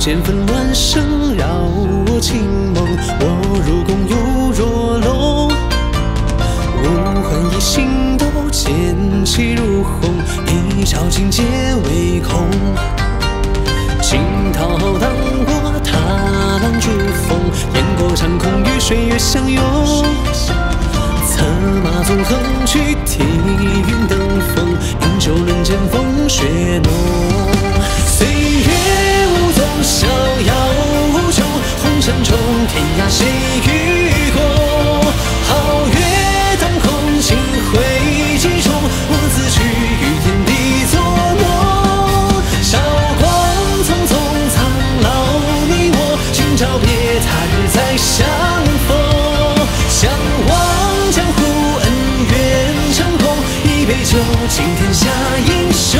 见纷乱声扰我清梦，我入宫又若龙，五环一心斗，剑气如虹，一朝尽皆为空。惊涛荡过，踏浪逐风，雁过长空，与水月相拥。策马纵横去，体云登峰，饮酒论剑，风雪浓。岁月无踪，逍遥无穷，红尘中天涯谁与共？皓月当空，星辉几重，我自去与天地作弄。韶光匆匆，苍老你我，今朝别，他日再相逢。相望江湖，恩怨成空，一杯酒，敬天下英雄。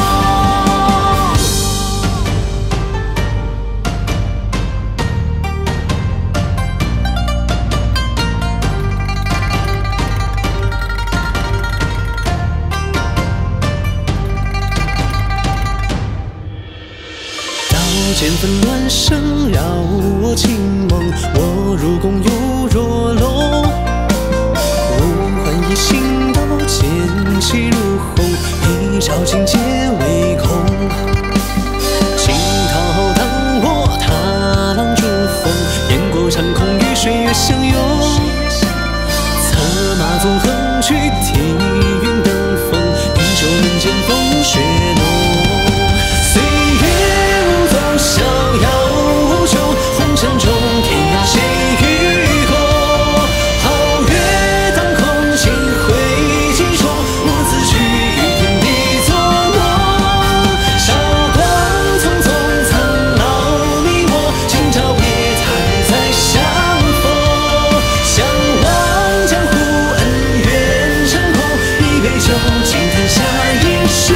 剑纷乱声扰我清梦，我入宫又若龙。五环一心斗，剑气如虹，一朝尽皆为空。惊涛荡过，踏浪逐风，雁过长空，与水月相拥。策马纵横去，体云登峰，饮酒论剑，风雪浓。逍遥无穷，红尘中天涯谁与共？皓月当空，星辉几重，我自去与天地作弄。韶光匆匆，苍老你我，今朝别，他日再相逢。相望江湖，恩怨成空，一杯酒，敬天下英雄。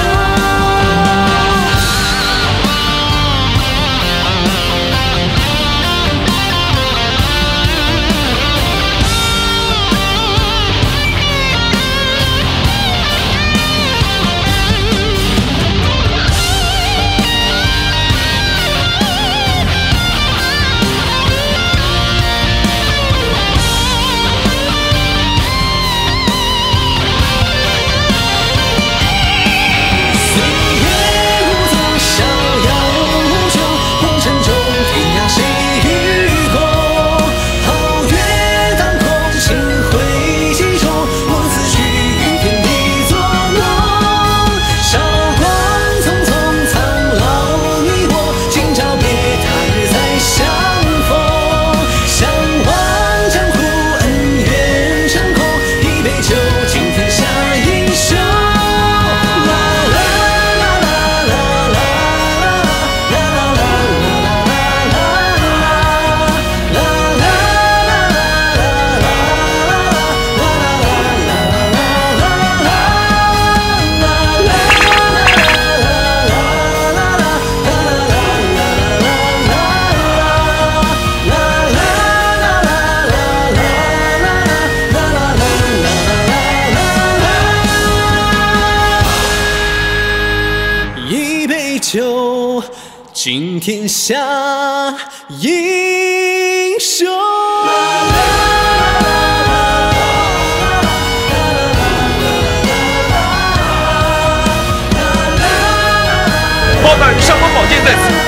酒，敬天下英雄。 报大人，上官宝剑在此。